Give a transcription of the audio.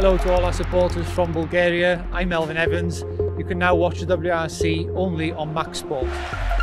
hello to all our supporters from Bulgaria. I'm Evans. You can now watch the WRC only on Max Sport.